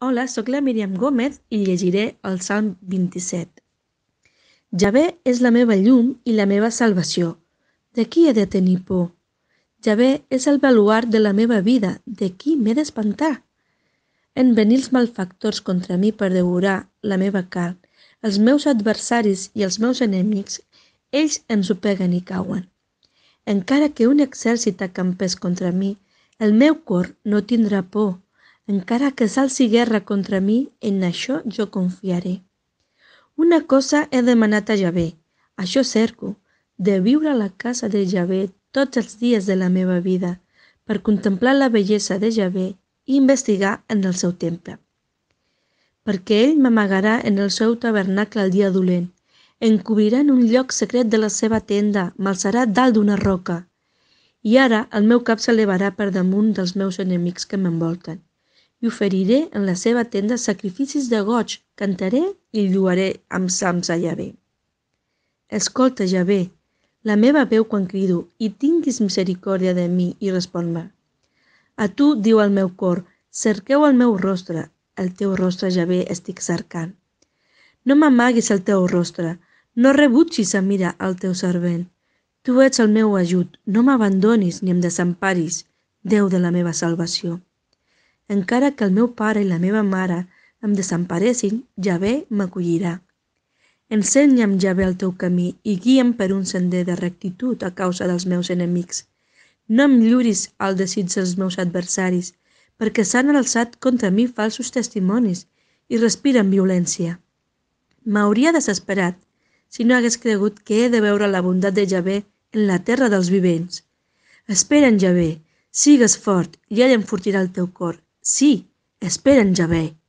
Hola, sóc la Míriam Gómez i llegiré el Salm 27. Javé és la meva llum i la meva salvació. De qui he de tenir por? Javé és el baluard de la meva vida. De qui m'he d'espantar? En venir els malfactors contra mi per devorar la meva carn, els meus adversaris i els meus enemics, ells ens ho peguen i cauen. Encara que un exèrcit acampés contra mi, el meu cor no tindrà por. Encara que s'alci guerra contra mi, en això jo confiaré. Una cosa he demanat a Javé, això cerco, de viure a la casa de Javé tots els dies de la meva vida, per contemplar la bellesa de Javé i investigar en el seu temple. Perquè ell m'amagarà en el seu tabernacle el dia dolent, em cobrirà en un lloc secret de la seva tenda, m'alçarà dalt d'una roca. I ara el meu cap s'elevarà per damunt dels meus enemics que m'envolten. I oferiré en la seva tenda sacrificis de goig, cantaré i lluaré amb salms a Javé. Escolta, Javé, la meva veu quan crido, i tinguis misericòrdia de mi i respon-me. A tu, diu el meu cor, cerqueu el meu rostre, el teu rostre, Javé, estic cercant. No m'amaguis el teu rostre, no rebutgis a mirar el teu servent. Tu ets el meu ajut, no m'abandonis ni em desemparis, Déu de la meva salvació. Encara que el meu pare i la meva mare em desemparessin, Javé m'acollirà. Ensenya'm, Javé, el teu camí i guia'm per un sender de rectitud a causa dels meus enemics. No em lliuris al desig dels meus adversaris, perquè s'han alçat contra mi falsos testimonis i respiren violència. M'hauria desesperat si no hagués cregut que he de veure la bondat de Javé en la terra dels vivents. Espera'n, Javé, sigues fort i ell enfortirà el teu cor. Sí, espera'n, Javé.